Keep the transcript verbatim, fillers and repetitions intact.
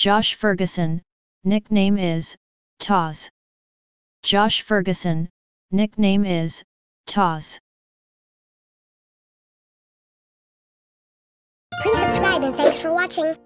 Josh Ferguson, nickname is Taz. Josh Ferguson, nickname is Taz. Please subscribe and thanks for watching.